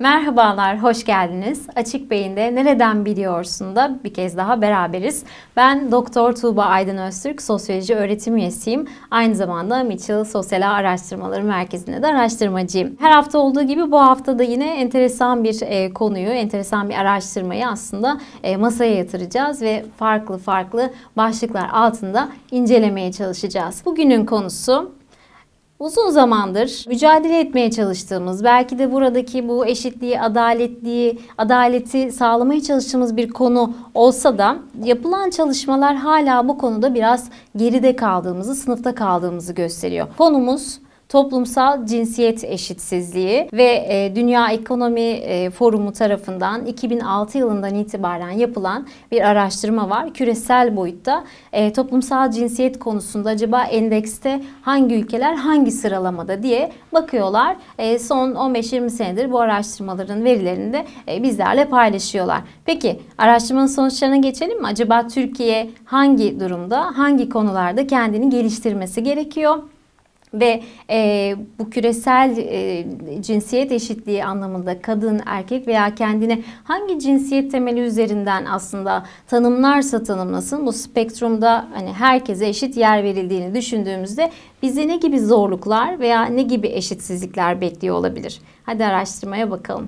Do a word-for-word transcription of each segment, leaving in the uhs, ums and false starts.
Merhabalar, hoş geldiniz. Açık Beyin'de Nereden Biliyorsun da bir kez daha beraberiz. Ben Doktor Tuğba Aydın Öztürk, sosyoloji öğretim üyesiyim. Aynı zamanda Mitchell Sosyal Ağ Araştırmaları Merkezi'nde de araştırmacıyım. Her hafta olduğu gibi bu hafta da yine enteresan bir e, konuyu, enteresan bir araştırmayı aslında e, masaya yatıracağız ve farklı farklı başlıklar altında incelemeye çalışacağız. Bugünün konusu, uzun zamandır mücadele etmeye çalıştığımız, belki de buradaki bu eşitliği, adaletliği, adaleti sağlamaya çalıştığımız bir konu olsa da yapılan çalışmalar hala bu konuda biraz geride kaldığımızı, sınıfta kaldığımızı gösteriyor. Konumuz toplumsal cinsiyet eşitsizliği ve e, Dünya Ekonomi e, Forumu tarafından iki bin altı yılından itibaren yapılan bir araştırma var. Küresel boyutta e, toplumsal cinsiyet konusunda acaba endekste hangi ülkeler hangi sıralamada diye bakıyorlar. E, son on beş yirmi senedir bu araştırmaların verilerini de e, bizlerle paylaşıyorlar. Peki araştırmanın sonuçlarına geçelim mi? Acaba Türkiye hangi durumda, hangi konularda kendini geliştirmesi gerekiyor? Ve e, bu küresel e, cinsiyet eşitliği anlamında kadın, erkek veya kendini hangi cinsiyet temeli üzerinden aslında tanımlarsa tanımlasın, bu spektrumda hani herkese eşit yer verildiğini düşündüğümüzde bizi ne gibi zorluklar veya ne gibi eşitsizlikler bekliyor olabilir? Hadi araştırmaya bakalım.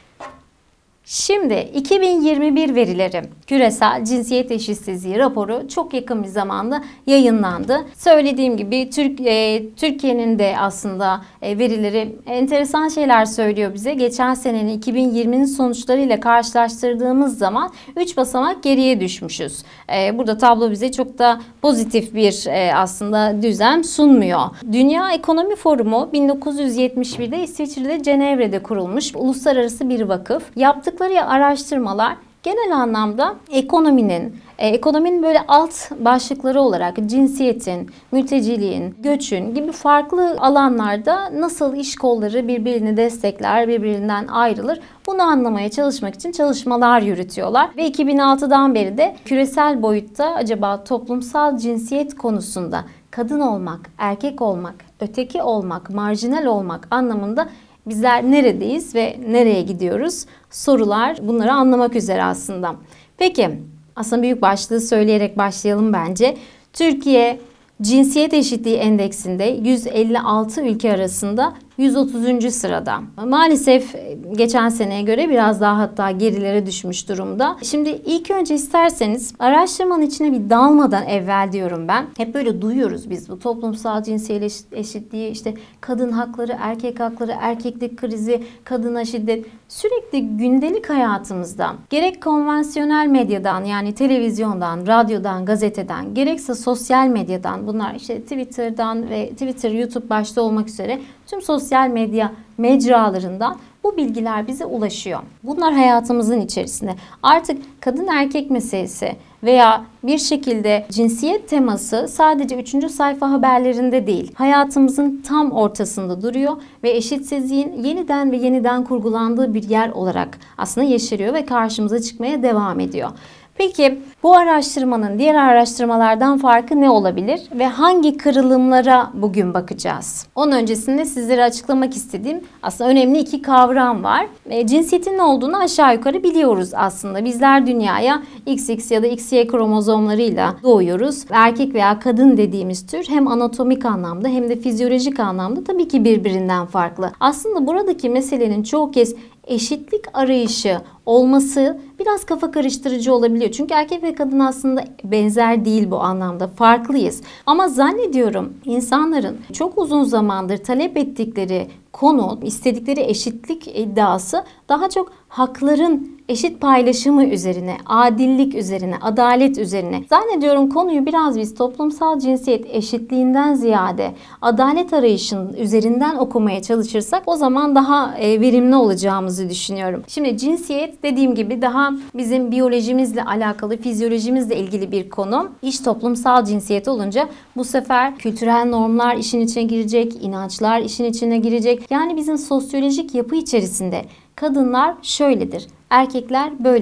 Şimdi iki bin yirmi bir verileri, küresel cinsiyet eşitsizliği raporu çok yakın bir zamanda yayınlandı. Söylediğim gibi Türk, e, Türkiye'nin de aslında e, verileri enteresan şeyler söylüyor bize. Geçen senenin iki bin yirminin sonuçlarıyla karşılaştırdığımız zaman üç basamak geriye düşmüşüz. E, burada tablo bize çok da pozitif bir e, aslında düzen sunmuyor. Dünya Ekonomi Forumu bin dokuz yüz yetmiş birde İsviçre'de Cenevre'de kurulmuş uluslararası bir vakıf. Yaptıkları araştırmalar genel anlamda ekonominin, e, ekonominin böyle alt başlıkları olarak cinsiyetin, mülteciliğin, göçün gibi farklı alanlarda nasıl iş kolları birbirini destekler, birbirinden ayrılır, bunu anlamaya çalışmak için çalışmalar yürütüyorlar. Ve iki bin altıdan beri de küresel boyutta acaba toplumsal cinsiyet konusunda kadın olmak, erkek olmak, öteki olmak, marjinal olmak anlamında bizler neredeyiz ve nereye gidiyoruz? Sorular bunları anlamak üzere aslında. Peki aslında büyük başlığı söyleyerek başlayalım bence. Türkiye cinsiyet eşitliği endeksinde yüz elli altı ülke arasında yüz otuzuncu sırada. Maalesef geçen seneye göre biraz daha hatta gerilere düşmüş durumda. Şimdi ilk önce isterseniz araştırmanın içine bir dalmadan evvel diyorum ben. Hep böyle duyuyoruz biz bu toplumsal cinsiyet eşitliği, işte kadın hakları, erkek hakları, erkeklik krizi, kadına şiddet. Sürekli gündelik hayatımızda gerek konvansiyonel medyadan, yani televizyondan, radyodan, gazeteden, gerekse sosyal medyadan, bunlar işte Twitter'dan ve Twitter, YouTube başta olmak üzere tüm sosyal medya mecralarından bu bilgiler bize ulaşıyor. Bunlar hayatımızın içerisinde. Artık kadın erkek meselesi veya bir şekilde cinsiyet teması sadece üçüncü sayfa haberlerinde değil, hayatımızın tam ortasında duruyor ve eşitsizliğin yeniden ve yeniden kurgulandığı bir yer olarak aslında yeşeriyor ve karşımıza çıkmaya devam ediyor. Peki bu araştırmanın diğer araştırmalardan farkı ne olabilir ve hangi kırılımlara bugün bakacağız? Onun öncesinde sizlere açıklamak istediğim aslında önemli iki kavram var. E, cinsiyetin ne olduğunu aşağı yukarı biliyoruz aslında. Bizler dünyaya X X ya da X Y kromozomlarıyla doğuyoruz. Erkek veya kadın dediğimiz tür hem anatomik anlamda hem de fizyolojik anlamda tabii ki birbirinden farklı. Aslında buradaki meselenin çoğu kez eşitlik arayışı olması biraz kafa karıştırıcı olabiliyor. Çünkü erkek ve kadın aslında benzer değil bu anlamda. Farklıyız. Ama zannediyorum insanların çok uzun zamandır talep ettikleri konu, istedikleri eşitlik iddiası daha çok hakların eşit paylaşımı üzerine, adillik üzerine, adalet üzerine. Zannediyorum konuyu biraz biz toplumsal cinsiyet eşitliğinden ziyade adalet arayışının üzerinden okumaya çalışırsak o zaman daha verimli olacağımızı düşünüyorum. Şimdi cinsiyet dediğim gibi daha bizim biyolojimizle alakalı, fizyolojimizle ilgili bir konu. İş toplumsal cinsiyet olunca bu sefer kültürel normlar işin içine girecek, inançlar işin içine girecek. Yani bizim sosyolojik yapı içerisinde kadınlar şöyledir, erkekler böyledir.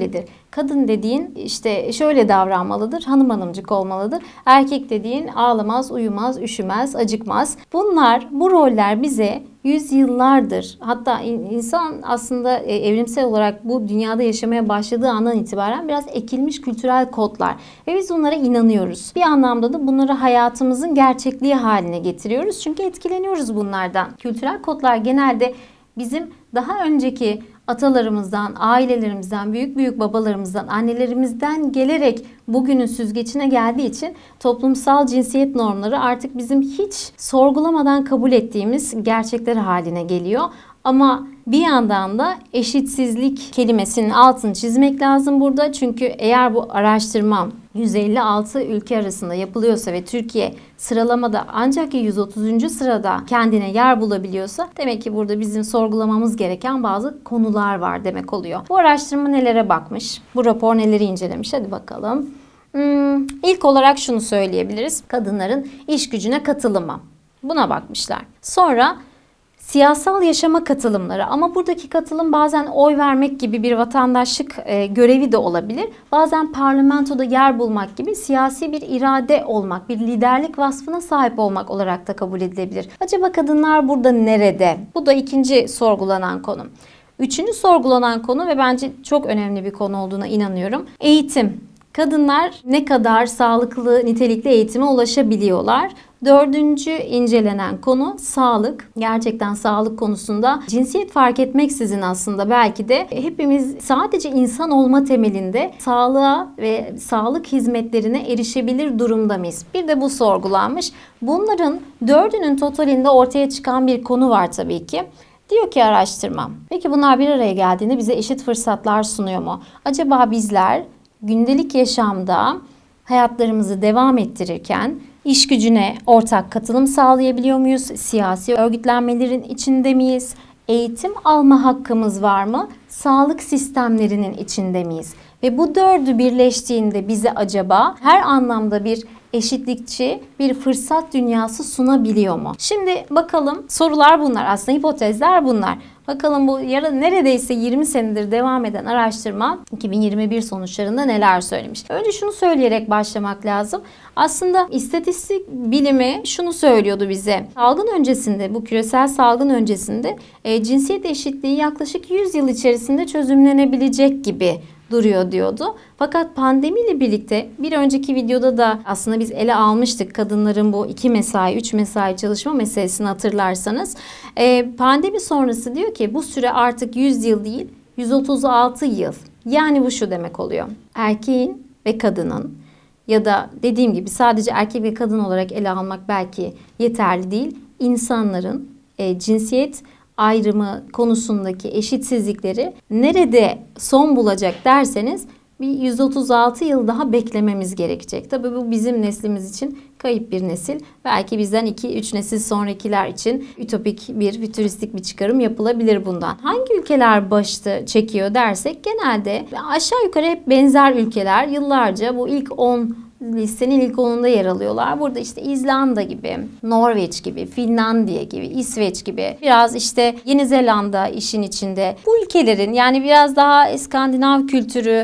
Kadın dediğin işte şöyle davranmalıdır, hanım hanımcık olmalıdır. Erkek dediğin ağlamaz, uyumaz, üşümez, acıkmaz. Bunlar, bu roller bize yüzyıllardır, hatta insan aslında evrimsel olarak bu dünyada yaşamaya başladığı andan itibaren biraz ekilmiş kültürel kodlar. Ve biz bunlara inanıyoruz. Bir anlamda da bunları hayatımızın gerçekliği haline getiriyoruz. Çünkü etkileniyoruz bunlardan. Kültürel kodlar genelde bizim daha önceki atalarımızdan, ailelerimizden, büyük büyük babalarımızdan, annelerimizden gelerek bugünün süzgecine geldiği için toplumsal cinsiyet normları artık bizim hiç sorgulamadan kabul ettiğimiz gerçekler haline geliyor. Ama bir yandan da eşitsizlik kelimesinin altını çizmek lazım burada. Çünkü eğer bu araştırma yüz elli altı ülke arasında yapılıyorsa ve Türkiye sıralamada ancak yüz otuzuncu sırada kendine yer bulabiliyorsa demek ki burada bizim sorgulamamız gereken bazı konular var demek oluyor. Bu araştırma nelere bakmış? Bu rapor neleri incelemiş? Hadi bakalım. Hmm, ilk olarak şunu söyleyebiliriz. Kadınların iş gücüne katılımı. Buna bakmışlar. Sonra siyasal yaşama katılımları, ama buradaki katılım bazen oy vermek gibi bir vatandaşlık e, görevi de olabilir. Bazen parlamentoda yer bulmak gibi siyasi bir irade olmak, bir liderlik vasfına sahip olmak olarak da kabul edilebilir. Acaba kadınlar burada nerede? Bu da ikinci sorgulanan konu. Üçüncü sorgulanan konu ve bence çok önemli bir konu olduğuna inanıyorum. Eğitim. Kadınlar ne kadar sağlıklı, nitelikli eğitime ulaşabiliyorlar? Dördüncü incelenen konu sağlık. Gerçekten sağlık konusunda cinsiyet fark etmeksizin aslında belki de hepimiz sadece insan olma temelinde sağlığa ve sağlık hizmetlerine erişebilir durumda mıyız? Bir de bu sorgulanmış. Bunların dördünün totalinde ortaya çıkan bir konu var tabii ki. Diyor ki araştırma, peki bunlar bir araya geldiğinde bize eşit fırsatlar sunuyor mu? Acaba bizler gündelik yaşamda hayatlarımızı devam ettirirken iş gücüne ortak katılım sağlayabiliyor muyuz? Siyasi örgütlenmelerin içinde miyiz? Eğitim alma hakkımız var mı? Sağlık sistemlerinin içinde miyiz? Ve bu dördü birleştiğinde bize acaba her anlamda bir eşitlikçi bir fırsat dünyası sunabiliyor mu? Şimdi bakalım, sorular bunlar, aslında hipotezler bunlar. Bakalım bu yarın neredeyse yirmi senedir devam eden araştırma iki bin yirmi bir sonuçlarında neler söylemiş? Önce şunu söyleyerek başlamak lazım. Aslında istatistik bilimi şunu söylüyordu bize. Salgın öncesinde, bu küresel salgın öncesinde e, cinsiyet eşitliği yaklaşık yüz yıl içerisinde çözümlenebilecek gibi duruyor diyordu. Fakat pandemiyle birlikte bir önceki videoda da aslında biz ele almıştık kadınların bu iki mesai, üç mesai çalışma meselesini hatırlarsanız. Ee, pandemi sonrası diyor ki bu süre artık yüz yıl değil yüz otuz altı yıl. Yani bu şu demek oluyor. Erkeğin ve kadının ya da dediğim gibi sadece erkek ve kadın olarak ele almak belki yeterli değil. İnsanların e, cinsiyet ayrımı konusundaki eşitsizlikleri nerede son bulacak derseniz bir yüz otuz altı yıl daha beklememiz gerekecek. Tabii bu bizim neslimiz için kayıp bir nesil. Belki bizden iki üç nesil sonrakiler için ütopik bir, fütüristik bir çıkarım yapılabilir bundan. Hangi ülkeler başta çekiyor dersek genelde aşağı yukarı hep benzer ülkeler yıllarca bu ilk on listenin ilk onunda yer alıyorlar. Burada işte İzlanda gibi, Norveç gibi, Finlandiya gibi, İsveç gibi, biraz işte Yeni Zelanda işin içinde. Bu ülkelerin yani biraz daha İskandinav kültürü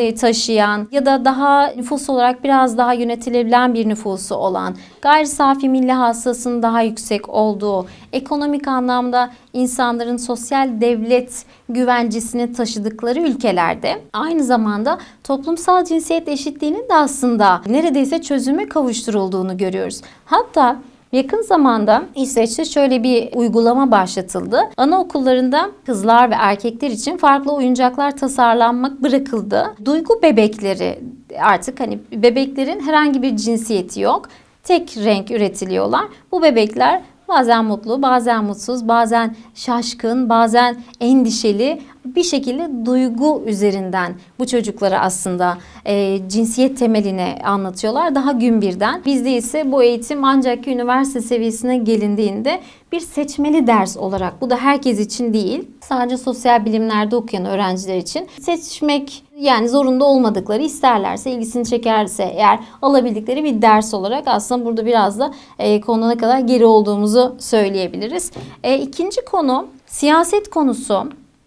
taşıyan ya da daha nüfus olarak biraz daha yönetilebilen bir nüfusu olan, gayri safi milli hasılasının daha yüksek olduğu, ekonomik anlamda insanların sosyal devlet güvencesini taşıdıkları ülkelerde aynı zamanda toplumsal cinsiyet eşitliğinin de aslında neredeyse çözüme kavuşturulduğunu görüyoruz. Hatta yakın zamanda İsveç'te şöyle bir uygulama başlatıldı. Anaokullarında kızlar ve erkekler için farklı oyuncaklar tasarlanmak bırakıldı. Duygu bebekleri, artık hani bebeklerin herhangi bir cinsiyeti yok. Tek renk üretiliyorlar. Bu bebekler bazen mutlu, bazen mutsuz, bazen şaşkın, bazen endişeli bir şekilde duygu üzerinden bu çocuklara aslında e, cinsiyet temelini anlatıyorlar. Daha gün birden. Bizde ise bu eğitim ancak üniversite seviyesine gelindiğinde bir seçmeli ders olarak. Bu da herkes için değil. Sadece sosyal bilimlerde okuyan öğrenciler için seçmek, yani zorunda olmadıkları, isterlerse, ilgisini çekerse eğer alabildikleri bir ders olarak aslında burada biraz da e, konuda ne kadar geri olduğumuzu söyleyebiliriz. E, ikinci konu siyaset konusu.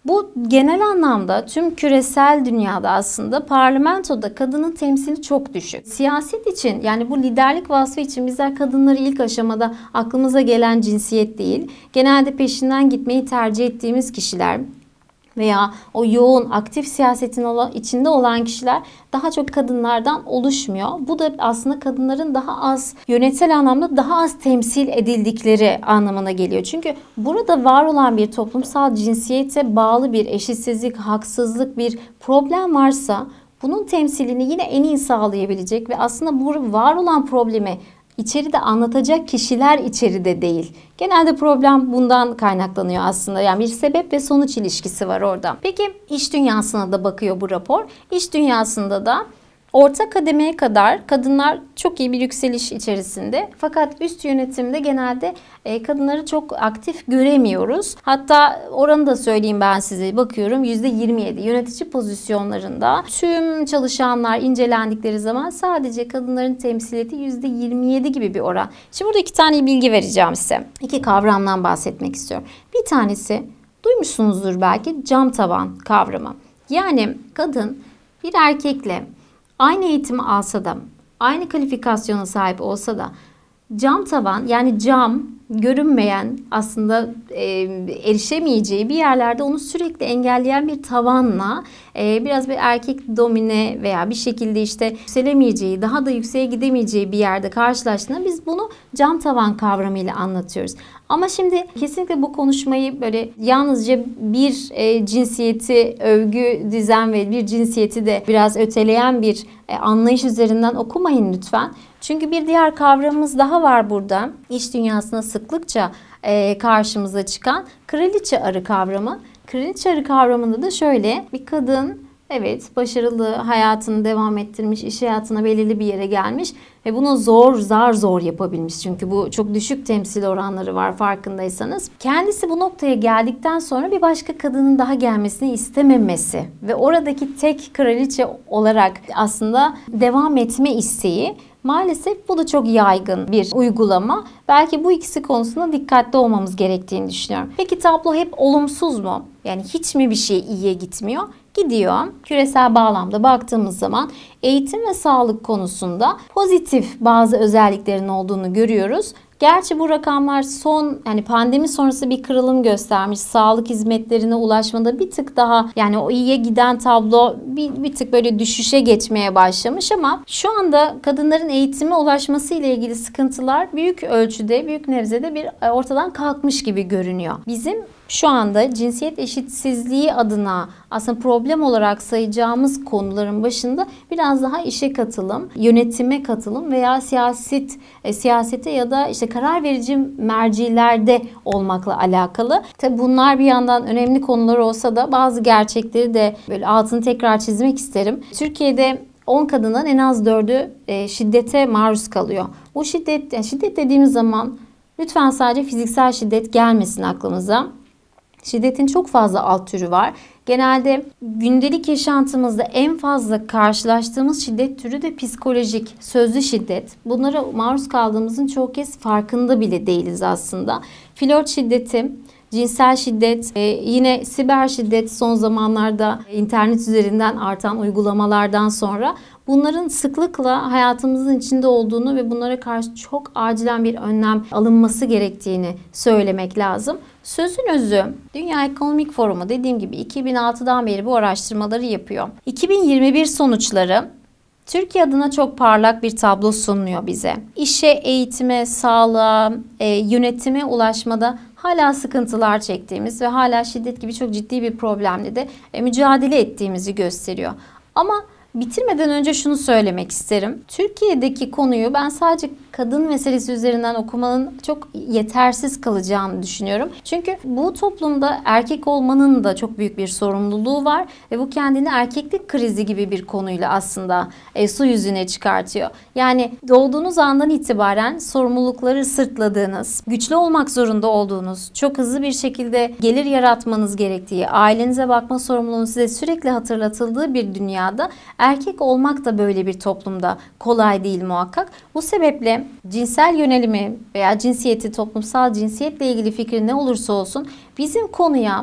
Bu genel anlamda tüm küresel dünyada aslında parlamentoda kadının temsili çok düşük. Siyaset için, yani bu liderlik vasfı için bizler kadınları ilk aşamada aklımıza gelen cinsiyet değil, genelde peşinden gitmeyi tercih ettiğimiz kişiler veya o yoğun aktif siyasetin içinde olan kişiler daha çok kadınlardan oluşmuyor. Bu da aslında kadınların daha az, yönetsel anlamda daha az temsil edildikleri anlamına geliyor. Çünkü burada var olan bir toplumsal cinsiyete bağlı bir eşitsizlik, haksızlık, bir problem varsa bunun temsilini yine en iyi sağlayabilecek ve aslında bu var olan problemi İçeride anlatacak kişiler içeride değil. Genelde problem bundan kaynaklanıyor aslında. Yani bir sebep ve sonuç ilişkisi var orada. Peki iş dünyasına da bakıyor bu rapor. İş dünyasında da orta kademeye kadar kadınlar çok iyi bir yükseliş içerisinde. Fakat üst yönetimde genelde e, kadınları çok aktif göremiyoruz. Hatta oranı da söyleyeyim ben size. Bakıyorum yüzde yirmi yedi yönetici pozisyonlarında tüm çalışanlar incelendikleri zaman sadece kadınların temsil ettiği yüzde yirmi yedi gibi bir oran. Şimdi burada iki tane bilgi vereceğim size. İki kavramdan bahsetmek istiyorum. Bir tanesi duymuşsunuzdur belki, cam tavan kavramı. Yani kadın bir erkekle aynı eğitimi alsa da, aynı kalifikasyona sahip olsa da cam tavan, yani cam, görünmeyen, aslında e, erişemeyeceği bir yerlerde onu sürekli engelleyen bir tavanla e, biraz bir erkek domine veya bir şekilde işte yükselemeyeceği, daha da yükseğe gidemeyeceği bir yerde karşılaştığında biz bunu cam tavan kavramıyla anlatıyoruz. Ama şimdi kesinlikle bu konuşmayı böyle yalnızca bir e, cinsiyeti övgü dizen ve bir cinsiyeti de biraz öteleyen bir e, anlayış üzerinden okumayın lütfen. Çünkü bir diğer kavramımız daha var burada. İş dünyasında sıklıkça e, karşımıza çıkan kraliçe arı kavramı. Kraliçe arı kavramında da şöyle: bir kadın, evet, başarılı hayatını devam ettirmiş, iş hayatına belirli bir yere gelmiş ve bunu zor, zar zor yapabilmiş. Çünkü bu çok düşük temsil oranları var farkındaysanız. Kendisi bu noktaya geldikten sonra bir başka kadının daha gelmesini istememesi ve oradaki tek kraliçe olarak aslında devam etme isteği. Maalesef bu da çok yaygın bir uygulama. Belki bu ikisi konusunda dikkatli olmamız gerektiğini düşünüyorum. Peki tablo hep olumsuz mu? Yani hiç mi bir şey iyiye gitmiyor? Gidiyor. Küresel bağlamda baktığımız zaman eğitim ve sağlık konusunda pozitif bazı özelliklerin olduğunu görüyoruz. Gerçi bu rakamlar son, yani pandemi sonrası bir kırılım göstermiş. Sağlık hizmetlerine ulaşmada bir tık daha, yani o iyiye giden tablo bir, bir tık böyle düşüşe geçmeye başlamış ama şu anda kadınların eğitime ulaşması ile ilgili sıkıntılar büyük ölçüde, büyük nebzede bir ortadan kalkmış gibi görünüyor. Bizim şu anda cinsiyet eşitsizliği adına aslında problem olarak sayacağımız konuların başında biraz daha işe katılım, yönetime katılım veya siyaset, e, siyasete ya da işte karar verici mercilerde olmakla alakalı. Tabi bunlar bir yandan önemli konular olsa da bazı gerçekleri de böyle altını tekrar çizmek isterim. Türkiye'de on kadından en az dördü e, şiddete maruz kalıyor. Bu şiddet, yani şiddet dediğimiz zaman lütfen sadece fiziksel şiddet gelmesin aklımıza. Şiddetin çok fazla alt türü var. Genelde gündelik yaşantımızda en fazla karşılaştığımız şiddet türü de psikolojik, sözlü şiddet. Bunlara maruz kaldığımızın çoğu kez farkında bile değiliz aslında. Flört şiddeti, cinsel şiddet, yine siber şiddet son zamanlarda internet üzerinden artan uygulamalardan sonra bunların sıklıkla hayatımızın içinde olduğunu ve bunlara karşı çok acilen bir önlem alınması gerektiğini söylemek lazım. Sözün özü, Dünya Ekonomik Forumu dediğim gibi iki bin altıdan beri bu araştırmaları yapıyor. iki bin yirmi bir sonuçları Türkiye adına çok parlak bir tablo sunuyor bize. İşe, eğitime, sağlığa, e, yönetime ulaşmada hala sıkıntılar çektiğimiz ve hala şiddet gibi çok ciddi bir problemle de e, mücadele ettiğimizi gösteriyor. Ama bitirmeden önce şunu söylemek isterim. Türkiye'deki konuyu ben sadece kadın meselesi üzerinden okumanın çok yetersiz kalacağını düşünüyorum. Çünkü bu toplumda erkek olmanın da çok büyük bir sorumluluğu var ve bu kendini erkeklik krizi gibi bir konuyla aslında e, su yüzüne çıkartıyor. Yani doğduğunuz andan itibaren sorumlulukları sırtladığınız, güçlü olmak zorunda olduğunuz, çok hızlı bir şekilde gelir yaratmanız gerektiği, ailenize bakma sorumluluğunun size sürekli hatırlatıldığı bir dünyada erkek olmak da böyle bir toplumda kolay değil muhakkak. Bu sebeple cinsel yönelimi veya cinsiyeti, toplumsal cinsiyetle ilgili fikri ne olursa olsun bizim konuya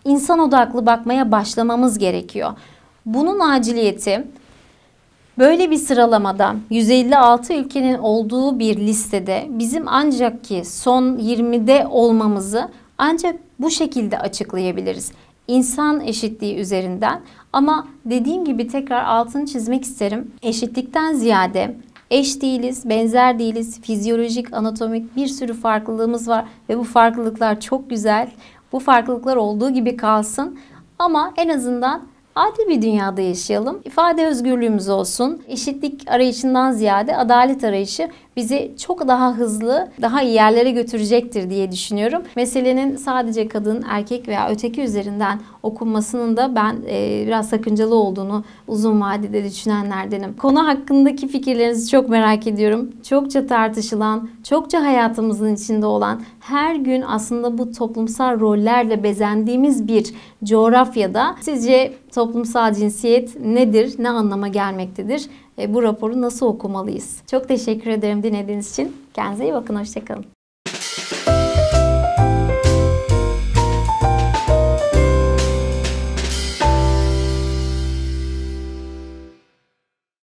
insan odaklı bakmaya başlamamız gerekiyor. Bunun aciliyeti böyle bir sıralamada yüz elli altı ülkenin olduğu bir listede bizim ancak ki son yirmide olmamızı ancak bu şekilde açıklayabiliriz. İnsan eşitliği üzerinden, ama dediğim gibi tekrar altını çizmek isterim. Eşitlikten ziyade eş değiliz, benzer değiliz, fizyolojik, anatomik bir sürü farklılığımız var ve bu farklılıklar çok güzel. Bu farklılıklar olduğu gibi kalsın ama en azından adil bir dünyada yaşayalım. İfade özgürlüğümüz olsun. Eşitlik arayışından ziyade adalet arayışı bizi çok daha hızlı, daha iyi yerlere götürecektir diye düşünüyorum. Meselenin sadece kadın, erkek veya öteki üzerinden okunmasının da ben e, biraz sakıncalı olduğunu uzun vadede düşünenlerdenim. Konu hakkındaki fikirlerinizi çok merak ediyorum. Çokça tartışılan, çokça hayatımızın içinde olan, her gün aslında bu toplumsal rollerle bezendiğimiz bir coğrafyada sizce toplumsal cinsiyet nedir, ne anlama gelmektedir? E, bu raporu nasıl okumalıyız? Çok teşekkür ederim dinlediğiniz için. Kendinize iyi bakın, hoşça kalın.